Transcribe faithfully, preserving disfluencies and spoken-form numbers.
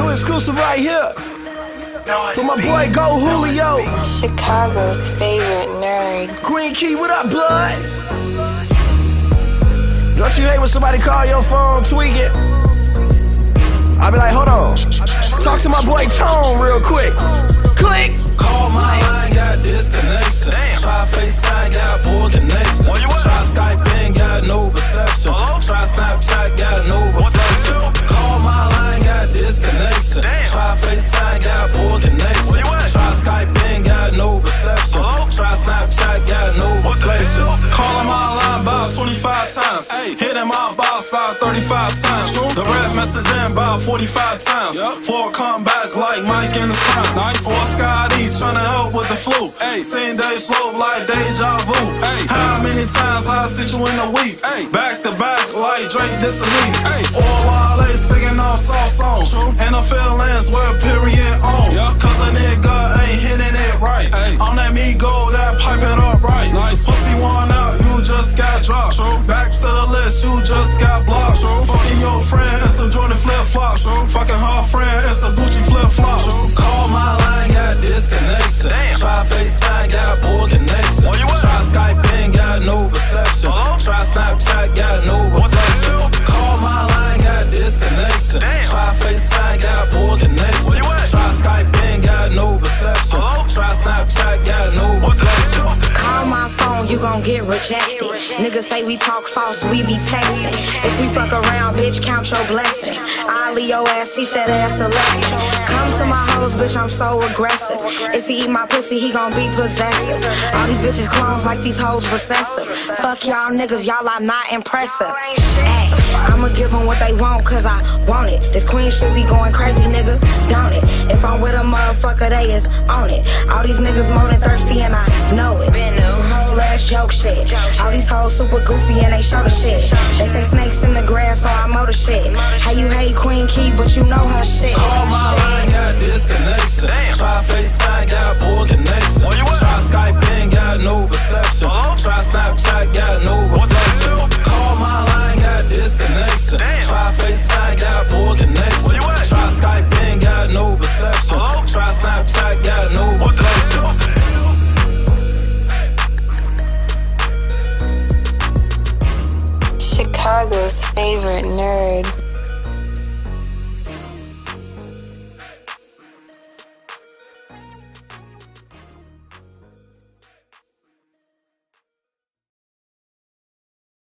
New exclusive right here. For my boy Go Julio. Chicago's favorite nerd. Green Key, what up, blood? Don't you hate when somebody call your phone tweaking? I be like, hold on. Talk to my boy Tone real quick. Click. Call my line, got disconnection. Try FaceTime, got poor connection. Try Skype, ain't got no reception. Try Snapchat, got no reflection. Call my line, got disconnection. Try FaceTime, got poor connection. Try Skype, ain't got no reception. Try Snapchat, got no reflection. Calling my line about twenty-five times. Hitting my box about thirty-five times. The rap messaging about forty-five times. For a comeback like Mike in the prime. Nice. Or Scotty tryna help with the flu. Same day slow like deja vu. How many times I sit you in a week? Back to back like Drake this a leaf. Or while they singing off soft songs. And the feelings were period on. Cause a nigga ain't hitting it right. I'm that me go that pipe it up right. Pussy one out, you just got dropped. Back to the list, you just got blocked. Fucking your friend, it's some Jordan flip flops. Fucking her friend, it's a Gucci flip flops. Call my line, got disconnection. Try FaceTime, got poor connection. Try Skype, ain't got no reception. Try Snapchat, got no reflection. Call my line, got disconnection. Try FaceTime, got poor connection. Try Skype, ain't got no reception. Try Snapchat, got no reflection. Call my phone, you gon' get rejected. Niggas say we talk false, we be texting. If we fuck around, bitch, count your blessings. I'll leave your ass, teach that ass a lesson. Come to my hoes, bitch, I'm so aggressive. If he eat my pussy, he gon' be possessive. All these bitches clones like these hoes recessive. Fuck y'all niggas, y'all are not impressive. Ay, I'ma give them what they want, cause I want it. This queen shit be going crazy, nigga, don't it? If I'm with a motherfucker, they is on it. All these niggas more than thirsty and I know it. Some whole ass joke shit. All these hoes super goofy and they show the shit. They say snakes in the grass, so I mow the shit. How you hate Queen Key, but you know her shit. Call my line, got disconnection. Try FaceTime, got poor connection. Try Skype, ain't got no reception. Try Snapchat, got no reflection. Call my line, got disconnection. Try FaceTime, got poor connection. Try Skype, ain't got no reception. Try Snapchat, got no reflection. Chicago's favorite nerd.